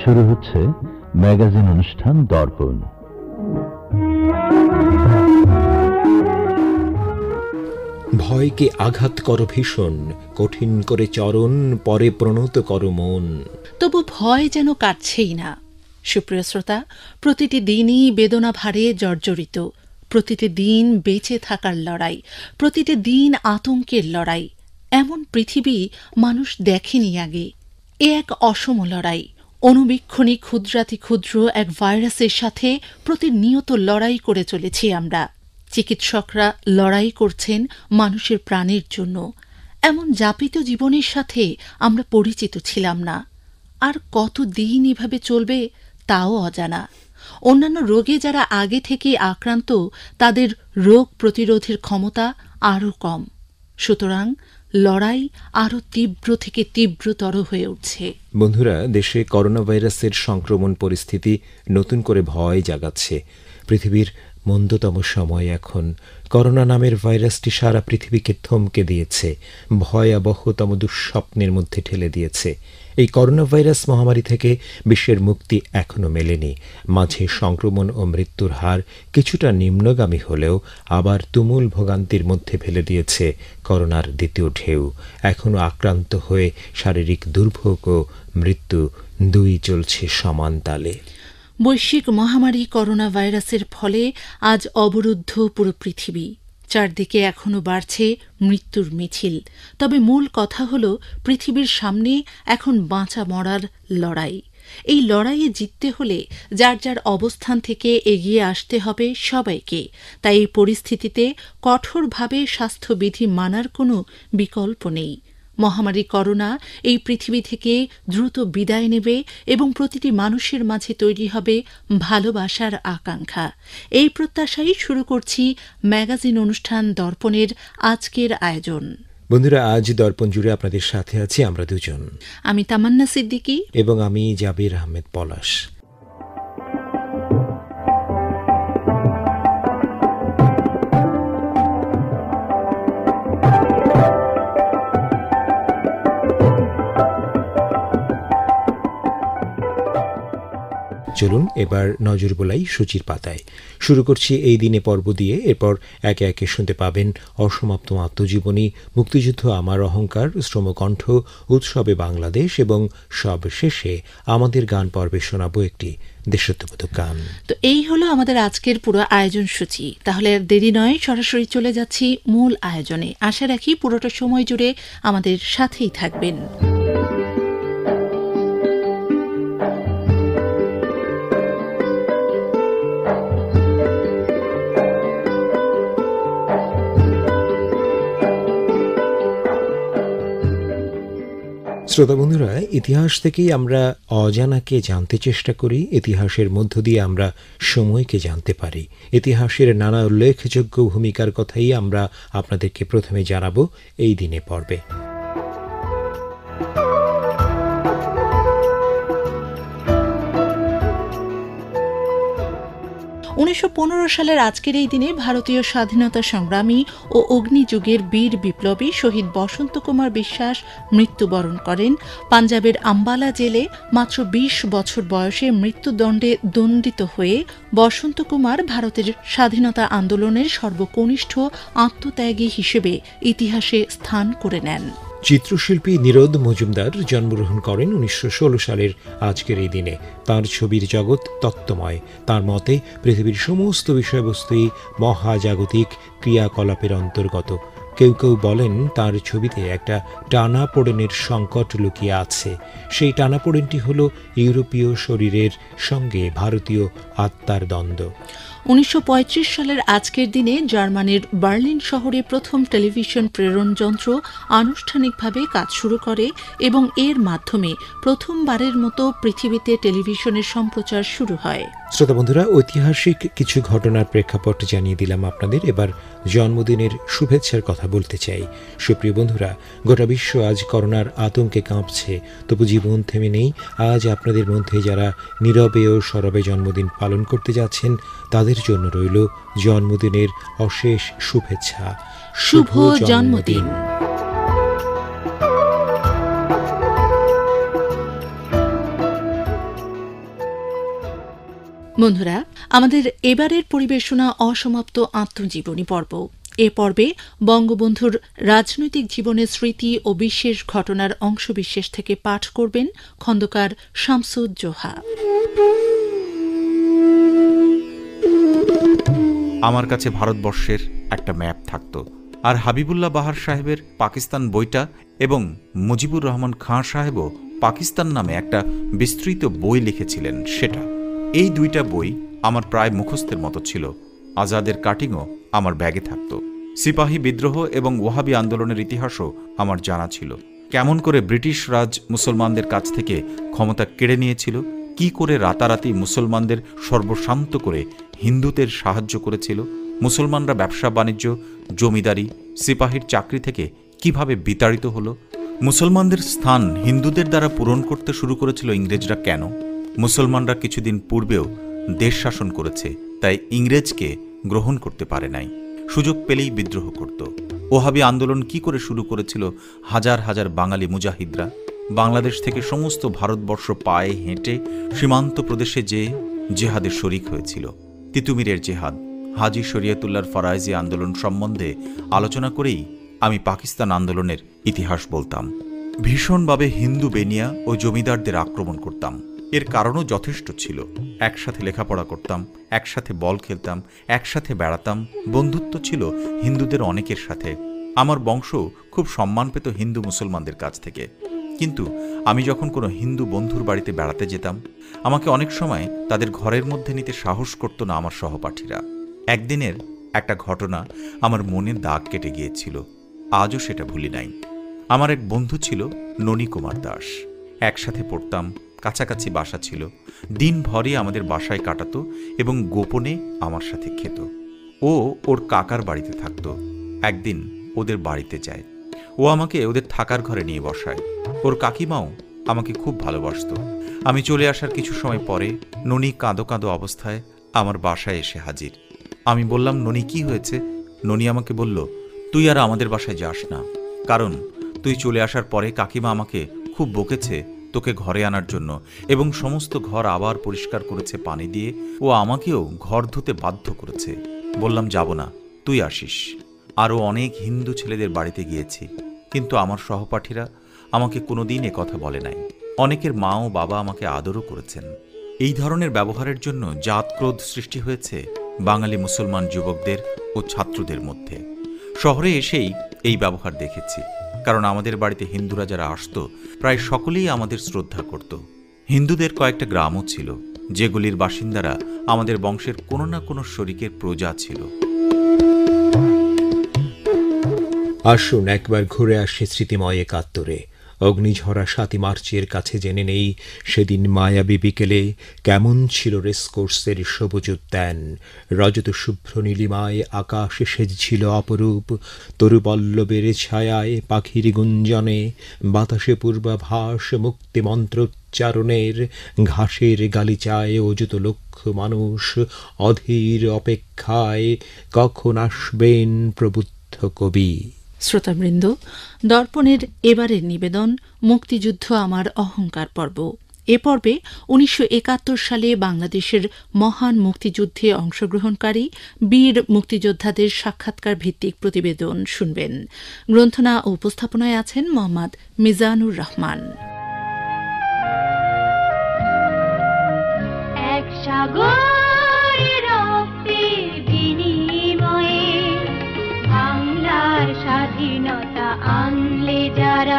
শুরু হচ্ছে ম্যাগাজিন অনুষ্ঠান দর্পণ। ভয়কে আঘাত করো ভীষণ, কঠিন করে চরণ, পরে প্রণত করো মন। তবু ভয় যেন কাটছেই না। সুপ্রিয় শ্রোতা, প্রতিটি দিনই বেদনা ভারে জর্জরিত, প্রতিটি দিন বেঁচে থাকার লড়াই, প্রতিটি দিন আতঙ্কের লড়াই। এমন পৃথিবী মানুষ দেখেনি আগে। এ এক অসম লড়াই। অনুবীক্ষণী ক্ষুদ্রাতি ক্ষুদ্র এক ভাইরাসের সাথে প্রতিনিয়ত লড়াই করে চলেছি আমরা। চিকিৎসকরা লড়াই করছেন মানুষের প্রাণের জন্য। এমন যাপিত জীবনের সাথে আমরা পরিচিত ছিলাম না। আর কতদিন এভাবে চলবে তাও অজানা। অন্যান্য রোগে যারা আগে থেকে আক্রান্ত, তাদের রোগ প্রতিরোধের ক্ষমতা আরও কম। সুতরাং লড়াই আরও তীব্র থেকে তীব্রতর হয়ে উঠছে। বন্ধুরা, দেশে করোনা ভাইরাসের সংক্রমণ পরিস্থিতি নতুন করে ভয় জাগাচ্ছে। পৃথিবীর মন্দতম সময় এখন। করোনা নামের ভাইরাসটি সারা পৃথিবীকে থমকে দিয়েছে, ভয়াবহতম দুঃস্বপ্নের মধ্যে ঠেলে দিয়েছে। এই করোনা ভাইরাস মহামারী থেকে বিশ্বের মুক্তি এখনও মেলেনি। মাঝে সংক্রমণ ও মৃত্যুর হার কিছুটা নিম্নগামী হলেও আবার তুমুল ভোগান্তির মধ্যে ফেলে দিয়েছে করোনার দ্বিতীয় ঢেউ। এখনও আক্রান্ত হয়ে শারীরিক দুর্ভোগ ও মৃত্যু দুই চলছে সমান তালে। বৈশ্বিক মহামারী করোনা ভাইরাসের ফলে আজ অবরুদ্ধ পুরো পৃথিবী। চারদিকে এখনও বাড়ছে মৃত্যুর মিছিল। তবে মূল কথা হল, পৃথিবীর সামনে এখন বাঁচা মরার লড়াই। এই লড়াইয়ে জিততে হলে যার যার অবস্থান থেকে এগিয়ে আসতে হবে সবাইকে। তাই এই পরিস্থিতিতে কঠোরভাবে স্বাস্থ্যবিধি মানার কোনো বিকল্প নেই। মহামারী করোনা এই পৃথিবী থেকে দ্রুত বিদায় নেবে এবং প্রতিটি মানুষের মাঝে তৈরি হবে ভালোবাসার আকাঙ্ক্ষা। এই প্রত্যাশাই শুরু করছি ম্যাগাজিন অনুষ্ঠান দর্পণের আজকের আয়োজন। বন্ধুরা, আজ দর্পণ জুড়ে আপনাদের সাথে আছি আমরা দুজন। আমি তামান্না সিদ্দিকী এবং আমি জাবির আহমেদ পলাশ। চলুন এবার নজর বোলাই সূচির পাতায়। শুরু করছি এই দিনে পর্ব দিয়ে। এরপর একে একে শুনতে পাবেন অসমাপ্ত আত্মজীবনী, মুক্তিযুদ্ধ আমার অহংকার, শ্রমকণ্ঠ, উৎসবে বাংলাদেশ এবং সব শেষে আমাদের গান পর্বে শোনাবো একটি দেশাত্মবোধক গান। তো এই হলো আমাদের আজকের পুরো আয়োজন সূচি। তাহলে আর দেরি নয়, সরাসরি চলে যাচ্ছি মূল আয়োজনে। আশা রাখি পুরোটা সময় জুড়ে আমাদের সাথেই থাকবেন। শ্রোতা বন্ধুরা, ইতিহাস থেকেই আমরা অজানাকে জানতে চেষ্টা করি। ইতিহাসের মধ্য দিয়ে আমরা সময়কে জানতে পারি। ইতিহাসের নানা উল্লেখযোগ্য ভূমিকার কথাই আমরা আপনাদেরকে প্রথমে জানাবো এই দিনে পর্বে। 1915 সালের আজকের এই দিনে ভারতীয় স্বাধীনতা সংগ্রামী ও অগ্নিযুগের বীর বিপ্লবী শহীদ বসন্ত কুমার বিশ্বাস মৃত্যুবরণ করেন। পাঞ্জাবের আম্বালা জেলে মাত্র 20 বছর বয়সে মৃত্যুদণ্ডে দণ্ডিত হয়ে বসন্ত কুমার ভারতের স্বাধীনতা আন্দোলনের সর্বকনিষ্ঠ আত্মত্যাগী হিসেবে ইতিহাসে স্থান করে নেন। চিত্রশিল্পী নীরদ মজুমদার জন্মগ্রহণ করেন 1916 সালের আজকের এই দিনে। তার ছবির জগৎ তত্ত্বময়। তার মতে পৃথিবীর সমস্ত বিষয়বস্তুই মহাজাগতিক ক্রিয়াকলাপের অন্তর্গত। কেউ কেউ বলেন তার ছবিতে একটা টানাপোড়েনের সংকট লুকিয়ে আছে। সেই টানাপোড়েনটি হল ইউরোপীয় শরীরের সঙ্গে ভারতীয় আত্মার দ্বন্দ্ব। 1935 সালের আজকের দিনে জার্মানির বার্লিন শহরে প্রথম টেলিভিশন প্রেরণ যন্ত্র আনুষ্ঠানিকভাবে কাজ শুরু করে এবং এর মাধ্যমে প্রথমবারের মতো পৃথিবীতে টেলিভিশনের সম্প্রচার শুরু হয়। শ্রোতা বন্ধুরা, ঐতিহাসিক কিছু ঘটনার প্রেক্ষাপট জানিয়ে দিলাম আপনাদের। এবার জন্মদিনের শুভেচ্ছার কথা বলতে চাই। সুপ্রিয় বন্ধুরা, গোটা বিশ্ব আজ করোনার আতঙ্কে কাঁপছে, তবু জীবন থেমে নেই। আজ আপনাদের মধ্যে যারা নীরবে ও সরবে জন্মদিন পালন করতে যাচ্ছেন, তাদের জন্য রইল জন্মদিনের অশেষ শুভেচ্ছা। শুভ জন্মদিন। বন্ধুরা, আমাদের এবারের পরিবেশনা অসমাপ্ত আত্মজীবনী পর্ব। এ পর্বে বঙ্গবন্ধুর রাজনৈতিক জীবনের স্মৃতি ও বিশেষ ঘটনার অংশবিশেষ থেকে পাঠ করবেন খন্দকার শামসুজ্জোহা। আমার কাছে ভারতবর্ষের একটা ম্যাপ থাকত, আর হাবিবুল্লাহ বাহার সাহেবের পাকিস্তান বইটা এবং মুজিবুর রহমান খাঁ সাহেবও পাকিস্তান নামে একটা বিস্তৃত বই লিখেছিলেন সেটা। এই দুইটা বই আমার প্রায় মুখস্থের মতো ছিল। আজাদের কাটিংও আমার ব্যাগে থাকত। সিপাহী বিদ্রোহ এবং ওয়াহাবি আন্দোলনের ইতিহাসও আমার জানা ছিল। কেমন করে ব্রিটিশ রাজ মুসলমানদের কাছ থেকে ক্ষমতা কেড়ে নিয়েছিল, কি করে রাতারাতি মুসলমানদের সর্বশান্ত করে হিন্দুদের সাহায্য করেছিল, মুসলমানরা ব্যবসা বাণিজ্য, জমিদারি, সিপাহীর চাকরি থেকে কিভাবে বিতাড়িত হলো, মুসলমানদের স্থান হিন্দুদের দ্বারা পূরণ করতে শুরু করেছিল ইংরেজরা কেন, মুসলমানরা কিছুদিন পূর্বেও দেশ শাসন করেছে, তাই ইংরেজকে গ্রহণ করতে পারে নাই, সুযোগ পেলেই বিদ্রোহ করত। ওহাবি আন্দোলন কি করে শুরু করেছিল হাজার হাজার বাঙালি মুজাহিদরা, বাংলাদেশ থেকে সমস্ত ভারতবর্ষ পায়ে হেঁটে সীমান্ত প্রদেশে যেয়ে জেহাদের শরিক হয়েছিল। তিতুমিরের জেহাদ, হাজি শরিয়তুল্লাহর ফরায়েজি আন্দোলন সম্বন্ধে আলোচনা করেই আমি পাকিস্তান আন্দোলনের ইতিহাস বলতাম। ভীষণভাবে হিন্দু বেনিয়া ও জমিদারদের আক্রমণ করতাম। এর কারণও যথেষ্ট ছিল। একসাথে লেখাপড়া করতাম, একসাথে বল খেলতাম, একসাথে বেড়াতাম, বন্ধুত্ব ছিল হিন্দুদের অনেকের সাথে। আমার বংশ খুব সম্মান পেত হিন্দু মুসলমানদের কাছ থেকে। কিন্তু আমি যখন কোনো হিন্দু বন্ধুর বাড়িতে বেড়াতে যেতাম, আমাকে অনেক সময় তাদের ঘরের মধ্যে নিতে সাহস করত না আমার সহপাঠীরা। একদিনের একটা ঘটনা আমার মনে দাগ কেটে গিয়েছিল, আজও সেটা ভুলি নাই। আমার এক বন্ধু ছিল ননী কুমার দাস। একসাথে পড়তাম, কাছাকাছি বাসা ছিল, দিনভরই আমাদের বাসায় কাটাতো এবং গোপনে আমার সাথে খেত। ও ওর কাকার বাড়িতে থাকতো। একদিন ওদের বাড়িতে যায়, ও আমাকে ওদের থাকার ঘরে নিয়ে বসায়। ওর কাকিমাও আমাকে খুব ভালোবাসত। আমি চলে আসার কিছু সময় পরে ননী কাঁদো কাঁদো অবস্থায় আমার বাসায় এসে হাজির। আমি বললাম, ননী কি হয়েছে? ননী আমাকে বলল, তুই আর আমাদের বাসায় যাস না, কারণ তুই চলে আসার পরে কাকিমা আমাকে খুব বকেছে তোকে ঘরে আনার জন্য এবং সমস্ত ঘর আবার পরিষ্কার করেছে পানি দিয়ে, ও আমাকেও ঘর ধুতে বাধ্য করেছে। বললাম, যাব না, তুই আসিস। আরও অনেক হিন্দু ছেলেদের বাড়িতে গিয়েছি, কিন্তু আমার সহপাঠীরা আমাকে কোনোদিন এ কথা বলে নাই। অনেকের মা ও বাবা আমাকে আদরও করেছেন। এই ধরনের ব্যবহারের জন্য জাতক্রোধ সৃষ্টি হয়েছে বাঙালি মুসলমান যুবকদের ও ছাত্রদের মধ্যে। শহরে এসেই এই ব্যবহার দেখেছি, কারণ আমাদের বাড়িতে হিন্দুরা যারা আসতো প্রায় সকলেই আমাদের শ্রদ্ধা করত। হিন্দুদের কয়েকটা গ্রামও ছিল, যেগুলির বাসিন্দারা আমাদের বংশের কোনো না কোনো শরিকের প্রজা ছিল। আসুন একবার ঘুরে আসি স্মৃতিময় একাত্তরে। অগ্নিঝরা ৭ই মার্চের কাছে জেনে নেই সেদিন মায়াবী বিকেলে কেমন ছিল রেসকোর্সের সবুজ উদ্যান। রজত শুভ্র নীলিমায় আকাশ সেজছিল অপরূপ, তরুপল্লবের ছায়ায় পাখির গুঞ্জনে, বাতাসে পূর্বাভাস মুক্তিমন্ত্রোচ্চারণের, ঘাসের গালিচায় অযুত লক্ষ মানুষ অধীর অপেক্ষায় কখন আসবেন প্রবুদ্ধ কবি। শ্রোতাবৃন্দ, দর্পণের এবারের নিবেদন মুক্তিযুদ্ধ আমার অহংকার পর্ব। এ পর্বে ১৯৭১ সালে বাংলাদেশের মহান মুক্তিযুদ্ধে অংশগ্রহণকারী বীর মুক্তিযোদ্ধাদের সাক্ষাৎকার ভিত্তিক প্রতিবেদন শুনবেন। গ্রন্থনা ও উপস্থাপনায় আছেন মোহাম্মদ মিজানুর রহমান। স্বাধীনতা আনলে যারা,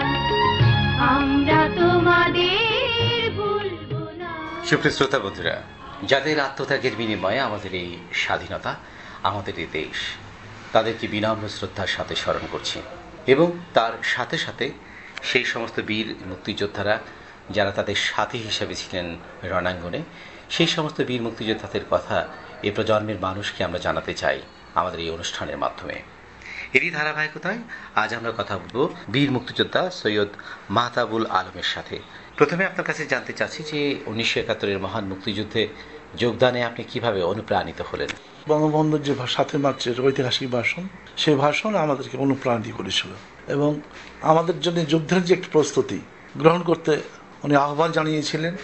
আমরা তোমাদের ভুলবো না। সুপ্রিয় শ্রোতা বন্ধুরা, যাদের আত্মত্যাগের বিনিময়ে আমাদের এই স্বাধীনতা, আমাদের এই দেশ, তাদেরকে বিনম্র শ্রদ্ধার সাথে স্মরণ করছি এবং তার সাথে সাথে সেই সমস্ত বীর মুক্তিযোদ্ধারা যারা তাদের সাথী হিসেবে ছিলেন রণাঙ্গনে, সেই সমস্ত বীর মুক্তিযোদ্ধাদের কথা এই প্রজন্মের মানুষকে আমরা জানাতে চাই আমাদের এই অনুষ্ঠানের মাধ্যমে। এরই ধারাবাহিকতায় আজ আমরা কথা বলবো বীর মুক্তিযোদ্ধা সৈয়দ মাহতাবুল আলমের সাথে। প্রথমে আপনার কাছে জানতে চাচ্ছি যে ১৯৭১-এর মহান মুক্তিযুদ্ধে যোগদানে আপনি কিভাবে অনুপ্রাণিত হলেন? বঙ্গবন্ধুর যে ৭ই মার্চের ঐতিহাসিক ভাষণ, সেই ভাষণ আমাদেরকে অনুপ্রাণিত করেছিল এবং আমাদের জন্য যুদ্ধের যে একটি প্রস্তুতি গ্রহণ করতে উনি আহ্বান জানিয়েছিলেন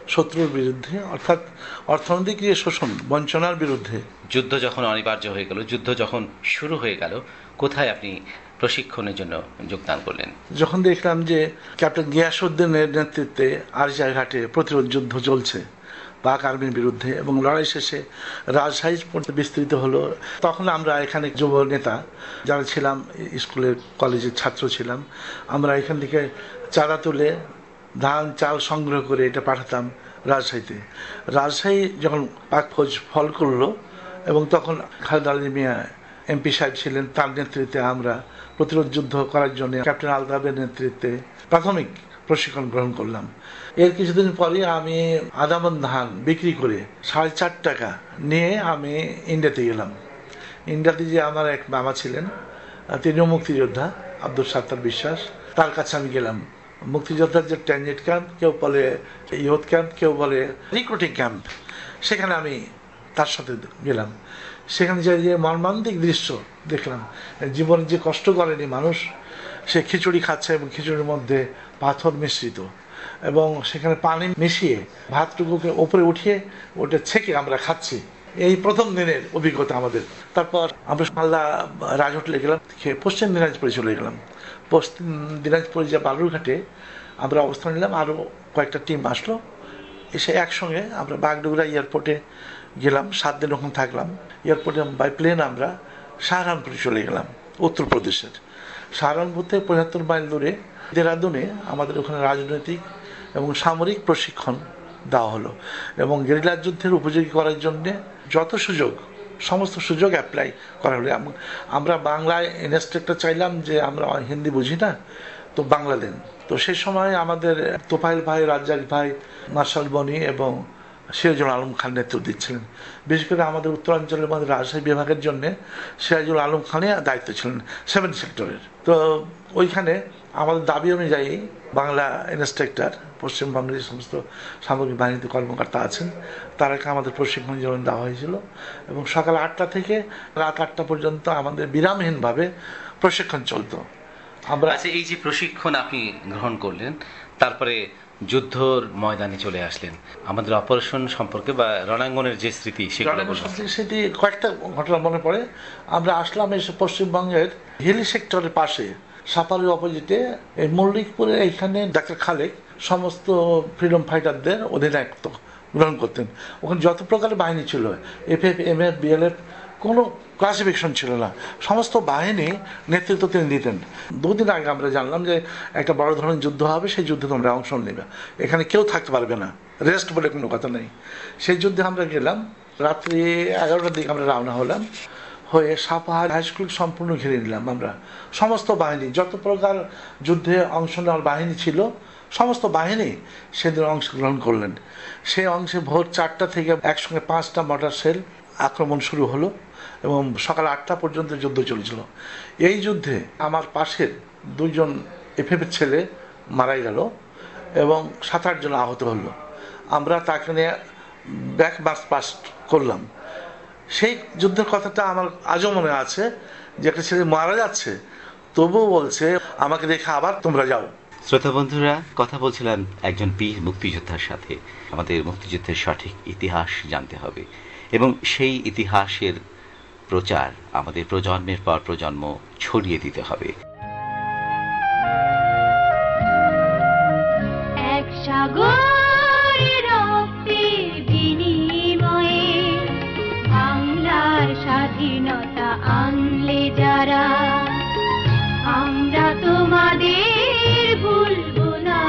শত্রুর বিরুদ্ধে, অর্থাৎ অর্থনৈতিক যে শোষণ, বঞ্চনার বিরুদ্ধে। যুদ্ধ যখন অনিবার্য হয়ে গেল, যুদ্ধ যখন শুরু হয়ে গেল, কোথায় আপনি প্রশিক্ষণের জন্য যোগদান করলেন? যখন দেখলাম যে ক্যাপ্টেন গিয়াসউদ্দিনের নেতৃত্বে আরিচা ঘাটে প্রতিরোধ যুদ্ধ চলছে পাক আর্মির বিরুদ্ধে এবং লড়াই শেষে রাজশাহী পর্যন্ত বিস্তৃত হলো, তখন আমরা এখানে যুব নেতা যারা ছিলাম, স্কুলের কলেজের ছাত্র ছিলাম, আমরা এখান থেকে চাঁদা তুলে ধান চাল সংগ্রহ করে এটা পাঠাতাম রাজশাহীতে। রাজশাহী যখন পাক ফৌজ ফল করলো এবং তখন খালেদ আলী মিয়া এমপি সাহেব ছিলেন, তার নেতৃত্বে আমরা প্রতিরোধ যুদ্ধ করার জন্য ক্যাপ্টেন আলতাফের নেতৃত্বে প্রাথমিক প্রশিক্ষণ গ্রহণ করলাম। এর কিছুদিন পরে আমি আদামন ধান বিক্রি করে 4.5 টাকা নিয়ে আমি ইন্ডিয়াতে গেলাম। ইন্ডিয়াতে যে আমার এক মামা ছিলেন, তিনিও মুক্তিযোদ্ধা, আব্দুল সাত্তার বিশ্বাস, তার কাছে আমি গেলাম। মুক্তিযোদ্ধার যে ট্রানজিট ক্যাম্প, কেউ বলে ইয়ুথ ক্যাম্প, কেউ বলে রিক্রুটিং ক্যাম্প, সেখানে আমি তার সাথে গেলাম। সেখানে যে মর্মান্তিক দৃশ্য দেখলাম, জীবনে যে কষ্ট করেনি মানুষ, সে খিচুড়ি খাচ্ছে এবং খিচুড়ির মধ্যে পাথর মিশ্রিত, এবং সেখানে পানি মিশিয়ে ভাতটুকুকে ওপরে উঠিয়ে ওটা ছেঁকে আমরা খাচ্ছি। এই প্রথম দিনের অভিজ্ঞতা আমাদের। তারপর আমরা মালদা রাজহোটেলে গেলাম, পশ্চিম দিনাজপুরে চলে গেলাম। পশ্চিম দিনাজপুরে যে বালুরঘাটে আমরা অবস্থান নিলাম, আরও কয়েকটা টিম আসলো, এসে একসঙ্গে আমরা বাগডোগরা এয়ারপোর্টে গেলাম। 7 দিন ওখানে থাকলাম। এয়ারপোর্টে বাই প্লেন আমরা সাহারানপুরে চলে গেলাম, উত্তরপ্রদেশের। সাহারানপুর থেকে 75 মাইল দূরে দেরাদুনে আমাদের ওখানে রাজনৈতিক এবং সামরিক প্রশিক্ষণ দেওয়া হলো, এবং গেরিলা যুদ্ধের উপযোগী করার জন্যে যত সুযোগ, সমস্ত সুযোগ অ্যাপ্লাই করা হলো। আমরা বাংলায় ইনস্ট্রাক্টর চাইলাম যে আমরা হিন্দি বুঝি না, তো বাংলা দেন। তো সেই সময় আমাদের তোফাইল ভাই, রাজ্জাক ভাই, মার্শাল বনি এবং সিরাজুল আলম খান নেতৃত্ব দিচ্ছিলেন। বিশেষ করে আমাদের উত্তরাঞ্চলের মধ্যে রাজশাহী বিভাগের জন্য সিরাজুল আলম খানই দায়িত্ব ছিলেন 7 সেক্টরের। তো ওইখানে আমাদের দাবি অনুযায়ী বাংলা ইনস্ট্রাক্টর, পশ্চিমবঙ্গের যে সমস্ত সামরিক বাহিনীতে কর্মকর্তা আছেন, তারাকে আমাদের প্রশিক্ষণ যেমন দেওয়া হয়েছিল, এবং সকাল 8টা থেকে রাত 8টা পর্যন্ত আমাদের বিরামহীনভাবে প্রশিক্ষণ চলতো। আমরা এই যে প্রশিক্ষণ আপনি গ্রহণ করলেন, তারপরে যুদ্ধর ময়দানে চলে আসলেন, আমাদের অপারেশন সম্পর্কে বা রণাঙ্গনের যে স্মৃতি, সেটি কয়েকটা ঘটনা মনে পড়ে। আমরা আসলাম এসে পশ্চিমবঙ্গের হিলি সেক্টরের পাশে সাপারের অপোজিটে এই মল্লিকপুরে, এইখানে ডাক্তার খালেক সমস্ত ফ্রিডম ফাইটারদের অধিনায়কত্ব গ্রহণ করতেন। ওখানে যত প্রকারের বাহিনী ছিল, এফএফ, এমএফ, বিএলএফ, কোনো ক্লাসিফিকেশন ছিল না, সমস্ত বাহিনী নেতৃত্ব তিনি দিতেন। 2 দিন আগে আমরা জানলাম যে একটা বড় ধরনের যুদ্ধ হবে, সেই যুদ্ধে তোমরা অংশ নেবে, এখানে কেউ থাকতে পারবে না, রেস্ট বলে কোনো কথা নেই। সেই যুদ্ধে আমরা গেলাম, রাত্রি 11টার দিকে আমরা রওনা হলাম, হয়ে সাপাহার হাই স্কুল সম্পূর্ণ ঘিরে নিলাম আমরা। সমস্ত বাহিনী, যত প্রকার যুদ্ধে অংশ নেওয়ার বাহিনী ছিল, সমস্ত বাহিনী সেদিন অংশগ্রহণ করলেন। সেই অংশে ভোর 4টা থেকে একসঙ্গে 5টা মর্টার শেল আক্রমণ শুরু হলো, এবং সকাল 8টা পর্যন্ত যুদ্ধ চলছিল। এই যুদ্ধে আমার পাশের 2 জন এফএফের ছেলে মারা গেল এবং 7-8 জন আহত হলো। আমরা তাকে নিয়ে ব্যাক মার্চ পাস্ট করলাম। সেই যুদ্ধের কথাটা আমার আজও মনে আছে, যে একটা ছেলে মারা যাচ্ছে, তবুও বলছে আমাকে দেখে আবার তোমরা যাও। শ্রোতা বন্ধুরা, কথা বলছিলাম একজন বীর মুক্তিযোদ্ধার সাথে। আমাদের মুক্তিযুদ্ধের সঠিক ইতিহাস জানতে হবে, এবং সেই ইতিহাসের প্রচার আমাদের প্রজন্মের পর প্রজন্ম ছড়িয়ে দিতে হবে। এক সাগরের রক্তের বিনিময়ে বাংলার স্বাধীনতা আনলে যারা, আমরা তোমাদের ভুলবো না,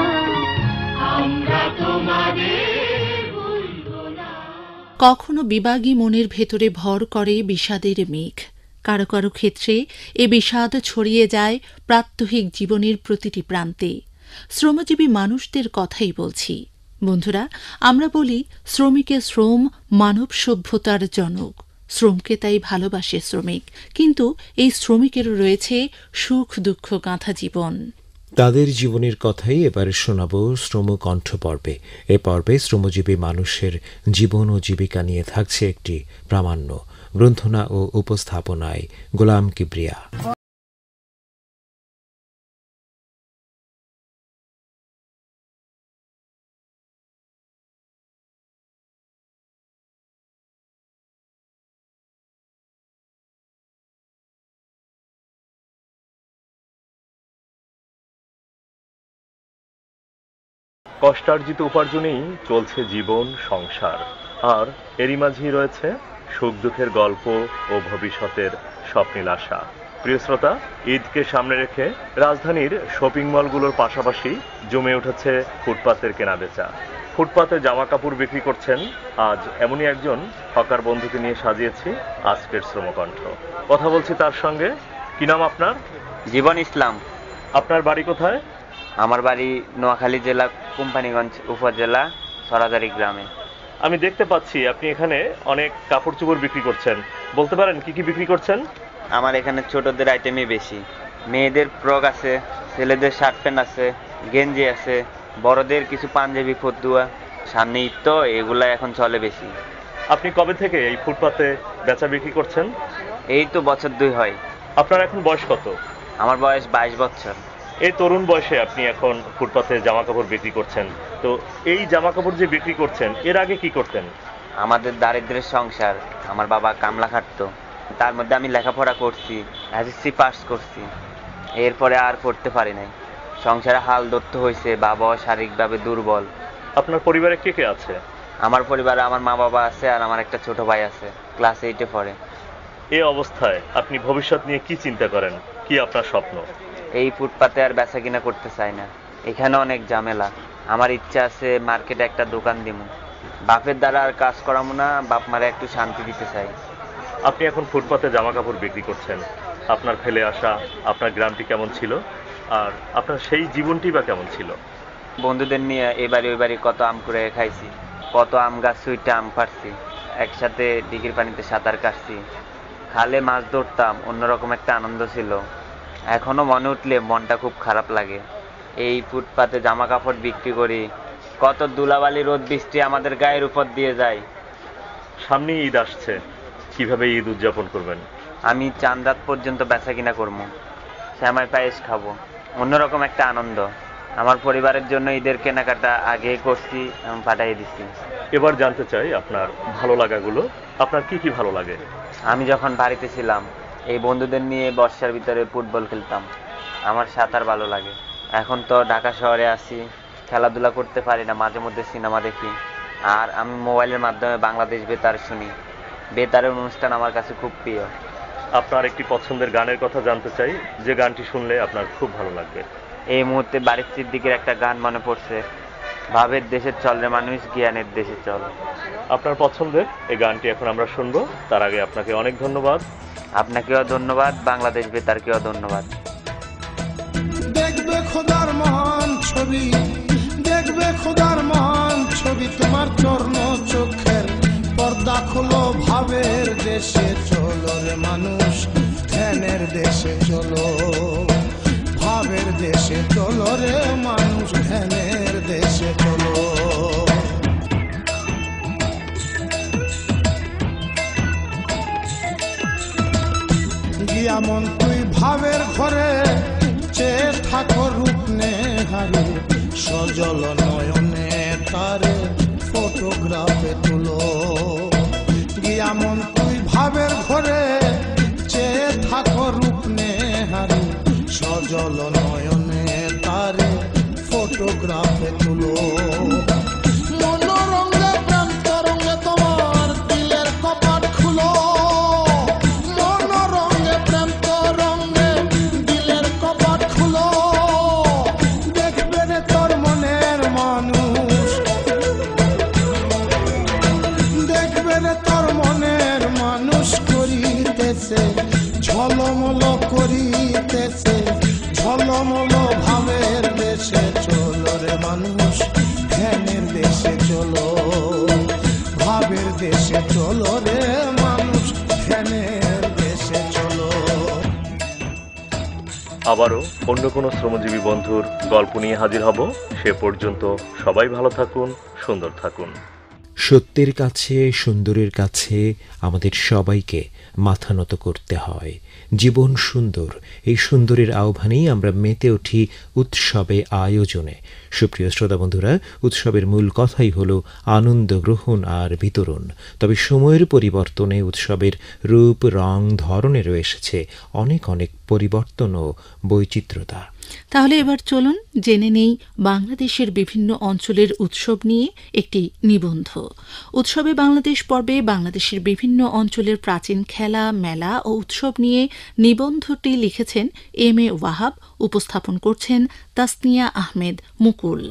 আমরা তোমাদের ভুলবো না। কখনো বিবাগী মনের ভেতরে ভর করে বিষাদের মেঘ, কারো কারো ক্ষেত্রে এ বিষাদ ছড়িয়ে যায় প্রাত্যহিক জীবনের প্রতিটি প্রান্তে। শ্রমজীবী মানুষদের কথাই বলছি। বন্ধুরা, আমরা বলি শ্রমিকের শ্রম মানব সভ্যতার জনক, শ্রমকে তাই ভালোবাসে শ্রমিক, কিন্তু এই শ্রমিকেরও রয়েছে সুখ দুঃখ গাঁথা জীবন। তাদের জীবনের কথাই এবারে শোনাব শ্রম কণ্ঠ পর্বে। এ পর্বে শ্রমজীবী মানুষের জীবন ও জীবিকা নিয়ে থাকছে একটি প্রামাণ্য গ্রন্থনা ও উপস্থাপনায় গোলাম কিবরিয়া। কষ্টার্জিত উপার্জনেই চলছে জীবন সংসার, আর এরই মাঝেই রয়েছে সুখ দুঃখের গল্প ও ভবিষ্যতের স্বপ্নীল আশা। প্রিয় শ্রোতা, ঈদকে সামনে রেখে রাজধানীর শপিং মলগুলোর পাশাপাশি জমে উঠেছে ফুটপাতের কেনাবেচা। ফুটপাতে জামা কাপড় বিক্রি করছেন আজ এমনই একজন হকার বন্ধুকে নিয়ে সাজিয়েছি আজকের শ্রমকণ্ঠ। কথা বলছি তার সঙ্গে। কি নাম আপনার? জীবন ইসলাম। আপনার বাড়ি কোথায়? আমার বাড়ি নোয়াখালী জেলা কোম্পানিগঞ্জ উপজেলা সরাজারি গ্রামে। আমি দেখতে পাচ্ছি আপনি এখানে অনেক কাপড় চোপড় বিক্রি করছেন, বলতে পারেন কি কি বিক্রি করছেন? আমার এখানে ছোটদের আইটেমই বেশি, মেয়েদের ফ্রক আছে, ছেলেদের শার্ট প্যান্ট আছে, গেঞ্জি আছে, বড়দের কিছু পাঞ্জাবি ফতুয়া, সামনে ঈদ তো এগুলা এখন চলে বেশি। আপনি কবে থেকে এই ফুটপাতে বেচা বিক্রি করছেন? এই তো বছর 2 হয়। আপনার এখন বয়স কত? আমার বয়স 22 বছর। এই তরুণ বয়সে আপনি এখন ফুটপাতে জামা কাপড় বিক্রি করছেন, তো এই জামা কাপড় যে বিক্রি করছেন এর আগে কি করতেন? আমাদের দারিদ্র্যের সংসার, আমার বাবা কামলা খাটতো, তার মধ্যে আমি লেখাপড়া করছি, এসএসসি পাস করছি, এরপরে আর পড়তে পারি নাই। সংসারে হাল ধরতে হয়েছে, বাবাও শারীরিকভাবে দুর্বল। আপনার পরিবারে কে কে আছে? আমার পরিবারে আমার মা বাবা আছে, আর আমার একটা ছোট ভাই আছে, ক্লাস 8-এ পড়ে। এই অবস্থায় আপনি ভবিষ্যৎ নিয়ে কি চিন্তা করেন? কি আপনার স্বপ্ন? এই ফুটপাতে আর বেচা কিনা করতে চাই না, এখানে অনেক ঝামেলা। আমার ইচ্ছা আছে মার্কেটে একটা দোকান দিমু, বাপের দ্বারা আর কাজ করামু না, বাপ মারে একটু শান্তি দিতে চাই। আপনি এখন ফুটপাতে জামা কাপড় বিক্রি করছেন, আপনার ফেলে আসা আপনার গ্রামটি কেমন ছিল, আর আপনার সেই জীবনটি বা কেমন ছিল? বন্ধুদের নিয়ে এবারে ওই বাড়ি কত আম করে খাইছি, কত আম গাছ সুইটে আম পাড়ছি, একসাথে দিঘির পানিতে সাঁতার কাটছি, খালে মাছ ধরতাম, অন্যরকম একটা আনন্দ ছিল। এখনো মনে উঠলে মনটা খুব খারাপ লাগে। এই ফুটপাতে জামা কাপড় বিক্রি করি, কত ধুলাবালি রোদ বৃষ্টি আমাদের গায়ের উপর দিয়ে যায়। সামনে ঈদ আসছে, কিভাবে ঈদ উদযাপন করবেন? আমি চাঁদ রাত পর্যন্ত বেচা কিনা করবো, শ্যামাই পায়েস খাবো, অন্যরকম একটা আনন্দ। আমার পরিবারের জন্য ঈদের কেনাকাটা আগে করছি, পাঠিয়ে দিচ্ছি। এবার জানতে চাই আপনার ভালো লাগাগুলো, আপনার কি কি ভালো লাগে? আমি যখন বাড়িতে ছিলাম এই বন্ধুদের নিয়ে বর্ষার ভিতরে ফুটবল খেলতাম, আমার সাঁতার ভালো লাগে। এখন তো ঢাকা শহরে আছি, খেলাধুলা করতে পারি না, মাঝে মধ্যে সিনেমা দেখি, আর আমি মোবাইলের মাধ্যমে বাংলাদেশ বেতার শুনি। বেতারের অনুষ্ঠান আমার কাছে খুব প্রিয়। আপনার একটি পছন্দের গানের কথা জানতে চাই, যে গানটি শুনলে আপনার খুব ভালো লাগবে। এই মুহূর্তে বারিক সিদ্দিকের একটা গান মনে পড়ছে, ভাবের দেশে চলে মানুষ, জ্ঞানের দেশে চল। আপনার পছন্দের এই গানটি এখন আমরা শুনবো, তার আগে আপনাকে অনেক ধন্যবাদ। আপনাকেও ধন্যবাদ, বাংলাদেশ বেতারকেও ধন্যবাদ। দেখবে খোদার মহান ছবি, দেখবে খোদার মহান ছবি, তোমার চর্ণ চোখের পর্দা খোলো, ভাবের দেশে চলো রে মানুষ, ধ্যানের দেশে চলো, ভাবের দেশে চলো রে মানুষ, ধ্যানের দেশে চলো। গিয়া মন তুই ভাবের ঘরে, চেয়ে থাকো রূপ নেহারে, সজল নয়নে তারে ফটোগ্রাফে তুলো। গিয়া মন তুই ভাবের ঘরে, চেয়ে থাকো রূপ নেহারে, সজল নয়নে তারে ফটোগ্রাফে তুলো। মনোরঙ্গে প্রেম তরঙ্গে তোমার দিলের কপাট খুলো, মনোরঙ্গে প্রেম তরঙ্গে দিলের কপাট খুলো। দেখবে রে তোর মনের মানুষ, দেখবে রে তোর মনের মানুষ করিতেছে ঝলমল করিতেছে, ঝলমল ভাবের দেশে চলো রে মানুষ, ধ্যানের দেশে চলো, ভাবের দেশে চলো রে মানুষ, ধ্যানের দেশে চলো। আবারও অন্য কোনো শ্রমজীবী বন্ধুর গল্প নিয়ে হাজির হব। সে পর্যন্ত সবাই ভালো থাকুন, সুন্দর থাকুন। সত্যের কাছে, সুন্দরের কাছে আমাদের সবাইকে মাথা নত করতে হয়। জীবন সুন্দর, এই সুন্দরের আহ্বানেই আমরা মেতে উঠি উৎসবে, আয়োজনে। সুপ্রিয় শ্রোতা বন্ধুরা, উৎসবের মূল কথাই হলো আনন্দ গ্রহণ আর বিতরণ। তবে সময়ের পরিবর্তনে উৎসবের রূপ, রং, ধরনেরও এসেছে অনেক অনেক পরিবর্তন ও বৈচিত্র্যতা। তাহলে এবার চলুন জেনে নেই বাংলাদেশের বিভিন্ন অঞ্চলের উৎসব নিয়ে একটি নিবন্ধ। উৎসবে বাংলাদেশ পর্বে বাংলাদেশের বিভিন্ন অঞ্চলের প্রাচীন খেলা, মেলা ও উৎসব নিয়ে নিবন্ধটি লিখেছেন এম এ ওয়াহাব, উপস্থাপন করছেন তাসনিয়া আহমেদ মুকুল।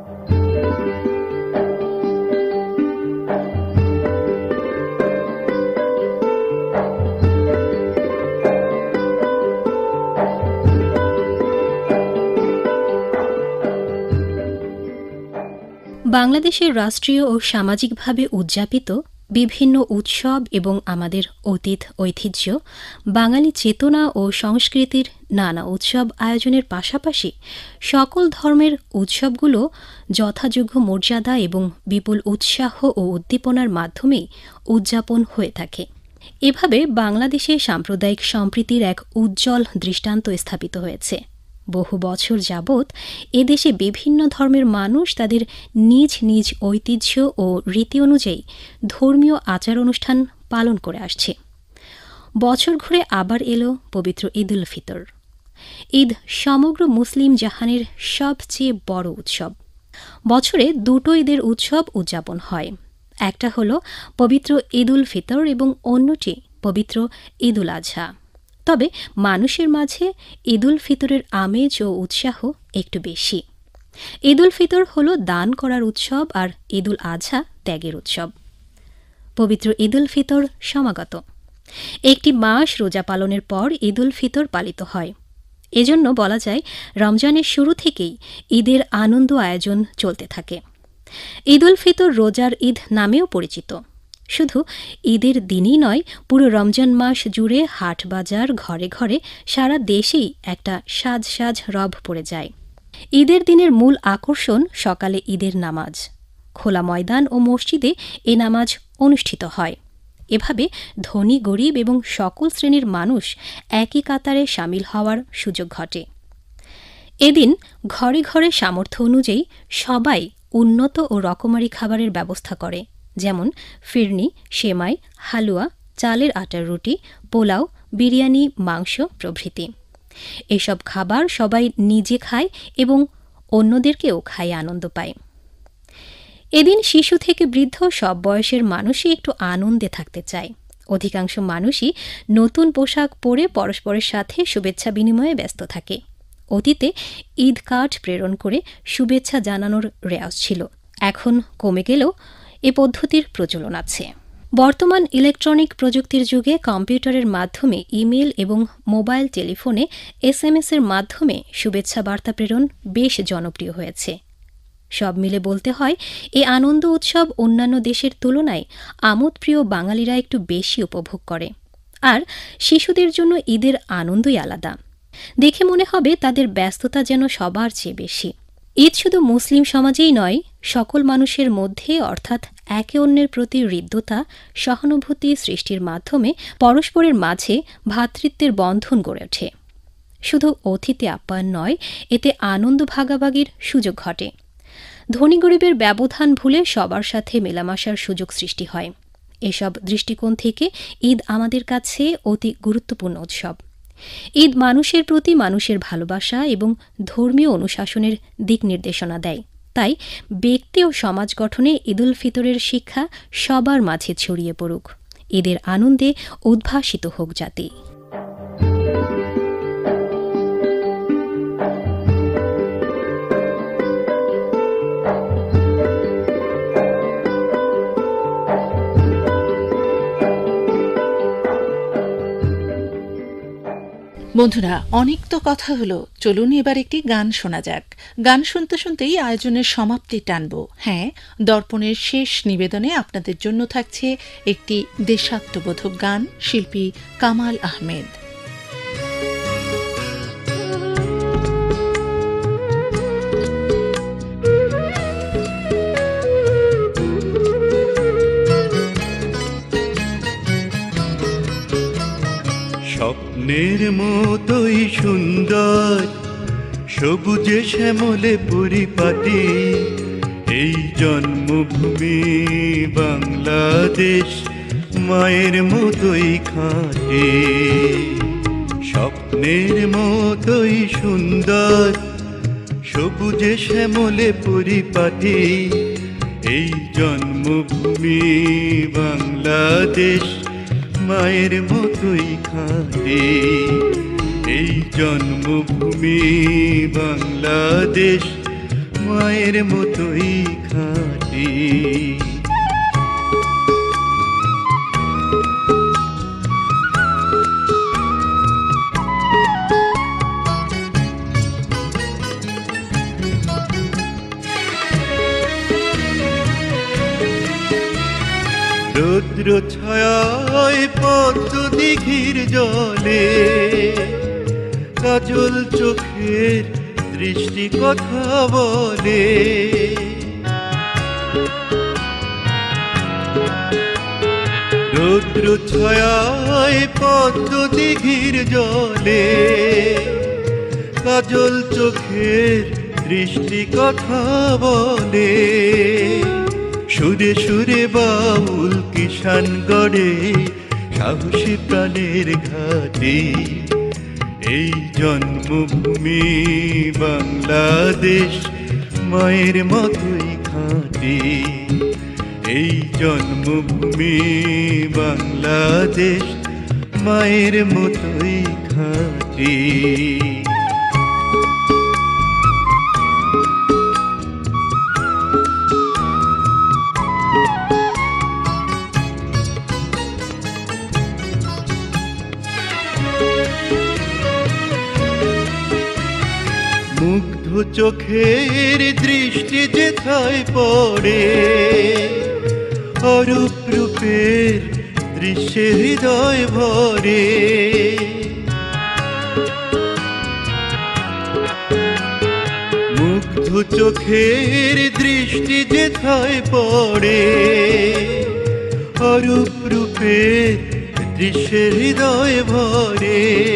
বাংলাদেশের রাষ্ট্রীয় ও সামাজিকভাবে উদযাপিত বিভিন্ন উৎসব এবং আমাদের অতীত ঐতিহ্য, বাঙালি চেতনা ও সংস্কৃতির নানা উৎসব আয়োজনের পাশাপাশি সকল ধর্মের উৎসবগুলো যথাযোগ্য মর্যাদা এবং বিপুল উৎসাহ ও উদ্দীপনার মাধ্যমেই উদযাপন হয়ে থাকে। এভাবে বাংলাদেশে সাম্প্রদায়িক সম্প্রীতির এক উজ্জ্বল দৃষ্টান্ত স্থাপিত হয়েছে। বহু বছর যাবৎ এদেশে বিভিন্ন ধর্মের মানুষ তাদের নিজ নিজ ঐতিহ্য ও রীতি অনুযায়ী ধর্মীয় আচার অনুষ্ঠান পালন করে আসছে। বছর ঘুরে আবার এলো পবিত্র ঈদ উল ফিতর। ঈদ সমগ্র মুসলিম জাহানের সবচেয়ে বড় উৎসব। বছরে দুটো ঈদের উৎসব উদযাপন হয়, একটা হল পবিত্র ঈদ উল ফিতর এবং অন্যটি পবিত্র ঈদ উল আজহা। তবে মানুষের মাঝে ঈদ উল ফিতরের আমেজ ও উৎসাহ একটু বেশি। ঈদ উল ফিতর হল দান করার উৎসব আর ঈদ উল আজহা ত্যাগের উৎসব। পবিত্র ঈদ উল ফিতর সমাগত। একটি মাস রোজা পালনের পর ঈদ উল ফিতর পালিত হয়। এজন্য বলা যায় রমজানের শুরু থেকেই ঈদের আনন্দ আয়োজন চলতে থাকে। ঈদ উল ফিতর রোজার ঈদ নামেও পরিচিত। শুধু ঈদের দিনই নয়, পুরো রমজান মাস জুড়ে হাট বাজার, ঘরে ঘরে সারা দেশেই একটা সাজ সাজ রব পড়ে যায়। ঈদের দিনের মূল আকর্ষণ সকালে ঈদের নামাজ। খোলা ময়দান ও মসজিদে এ নামাজ অনুষ্ঠিত হয়। এভাবে ধনী গরিব এবং সকল শ্রেণীর মানুষ একই কাতারে সামিল হওয়ার সুযোগ ঘটে। এদিন ঘরে ঘরে সামর্থ্য অনুযায়ী সবাই উন্নত ও রকমারি খাবারের ব্যবস্থা করে, যেমন ফিরনি, সেমাই, হালুয়া, চালের আটার রুটি, পোলাও, বিরিয়ানি, মাংস প্রভৃতি। এসব খাবার সবাই নিজে খায় এবং অন্যদেরকেও খাইয়ে আনন্দ পায়। এদিন শিশু থেকে বৃদ্ধ সব বয়সের মানুষই একটু আনন্দে থাকতে চায়। অধিকাংশ মানুষই নতুন পোশাক পরে পরস্পরের সাথে শুভেচ্ছা বিনিময়ে ব্যস্ত থাকে। অতীতে ঈদ কার্ড প্রেরণ করে শুভেচ্ছা জানানোর রেওয়াজ ছিল, এখন কমে গেলেও এ পদ্ধতির প্রচলন আছে। বর্তমান ইলেকট্রনিক প্রযুক্তির যুগে কম্পিউটারের মাধ্যমে ইমেল এবং মোবাইল টেলিফোনে SMS এর মাধ্যমে শুভেচ্ছা বার্তা প্রেরণ বেশ জনপ্রিয় হয়েছে। সব মিলে বলতে হয়, এই আনন্দ উৎসব অন্যান্য দেশের তুলনায় আমোদপ্রিয় বাঙালিরা একটু বেশি উপভোগ করে। আর শিশুদের জন্য ঈদের আনন্দই আলাদা। দেখে মনে হবে তাদের ব্যস্ততা যেন সবার চেয়ে বেশি। ঈদ শুধু মুসলিম সমাজেই নয়, সকল মানুষের মধ্যে অর্থাৎ একে অন্যের প্রতি হৃদ্যতা, সহানুভূতি সৃষ্টির মাধ্যমে পরস্পরের মাঝে ভ্রাতৃত্বের বন্ধন গড়ে ওঠে। শুধু অতিথি আপ্যায়ন নয়, এতে আনন্দ ভাগাভাগির সুযোগ ঘটে। ধনী গরিবের ব্যবধান ভুলে সবার সাথে মেলামেশার সুযোগ সৃষ্টি হয়। এসব দৃষ্টিকোণ থেকে ঈদ আমাদের কাছে অতি গুরুত্বপূর্ণ উৎসব। ঈদ মানুষের প্রতি মানুষের ভালোবাসা এবং ধর্মীয় অনুশাসনের দিক নির্দেশনা দেয়। তাই ব্যক্তি ও সমাজ গঠনে ঈদ উল ফিতরের শিক্ষা সবার মাঝে ছড়িয়ে পড়ুক। ঈদের আনন্দে উদ্ভাসিত হোক জাতি। বন্ধুরা, অনেক তো কথা হলো, চলুন এবার একটি গান শোনা যাক। গান শুনতে শুনতেই আয়োজনের সমাপ্তি টানব। হ্যাঁ, দর্পণের শেষ নিবেদনে আপনাদের জন্য থাকছে একটি দেশাত্মবোধক গান, শিল্পী কামাল আহমেদ। স্বপ্নের মতোই সুন্দর সবুজে শ্যামলে পরিপাটি এই জন্মভূমি বাংলাদেশ, মায়ের মতোই খাটে। স্বপ্নের মতোই সুন্দর, সবুজে শ্যামলে পরিপাটি এই জন্মভূমি বাংলাদেশ, মায়ের মতোই খাঁটি এই জন্মভূমি বাংলাদেশ, মায়ের মতোই খাঁটি। রৌদ্র ছায়ায় পদ্ম দিঘির জলে, কাজল চোখের দৃষ্টি কথা বলে। রৌদ্র ছায়ায় পদ্ম দিঘির জলে, কাজল চোখের দৃষ্টি কথা বলে। সুরে সুরে বাউল কিষান গড়ে সাহসী প্রাণের ঘাটে এই জন্মভূমি বাংলাদেশ, মায়ের মতোই খাঁটি এই জন্মভূমি বাংলাদেশ, মায়ের মতোই খাঁটি। মুগ্ধ চোখের দৃষ্টি যেথায় পড়ে, অরূপ রূপের দৃশ্যে হৃদয় ভরে। মুগ্ধ চোখের দৃষ্টি যেথায় পড়ে, অরূপ রূপের দৃশ্যে হৃদয় ভরে।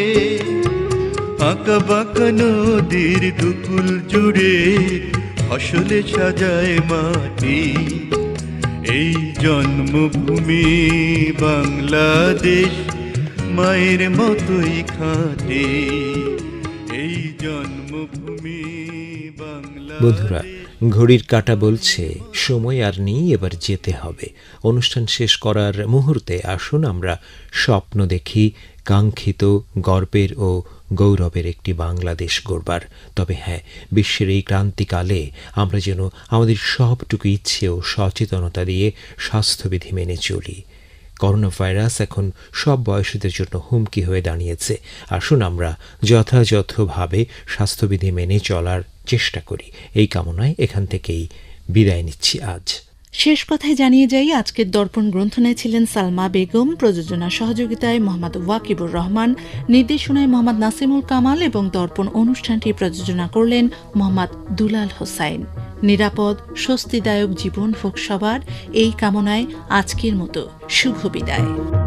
আঁকা বাঁকা নদীর দুকুল জুড়ে ফসলে সাজায় মাটি এই জন্মভূমি বাংলাদেশ, মায়ের মতোই খাঁটি এই জন্মভূমি বাংলাদেশ। বন্ধুরা, ঘড়ির কাঁটা বলছে সময় আর নেই, এবার যেতে হবে। অনুষ্ঠান শেষ করার মুহূর্তে আসুন আমরা স্বপ্ন দেখি কাঙ্ক্ষিত গর্বের ও গৌরবের একটি বাংলাদেশ গড়বার। তবে হ্যাঁ, বিশ্বের এই ক্রান্তিকালে আমরা যেন আমাদের সবটুকু ইচ্ছে ও সচেতনতা দিয়ে স্বাস্থ্যবিধি মেনে চলি। করোনা ভাইরাস এখন সব বয়সীদের জন্য হুমকি হয়ে দাঁড়িয়েছে। আসুন আমরা যথাযথভাবে স্বাস্থ্যবিধি মেনে চলার চেষ্টা করি। এই কামনায় এখান থেকেই বিদায় নিচ্ছি আজ। শেষ কথায় জানিয়ে যাই, আজকের দর্পণ গ্রন্থনায় ছিলেন সালমা বেগম, প্রযোজনা সহযোগিতায় মোহাম্মদ ওয়াকিবুর রহমান, নির্দেশনায় মোহাম্মদ নাসিমুল কামাল এবং দর্পণ অনুষ্ঠানটি প্রযোজনা করলেন মোহাম্মদ দুলাল হোসাইন। নিরাপদ স্বস্তিদায়ক জীবন হোক সবার, এই কামনায় আজকের মতো শুভ বিদায়।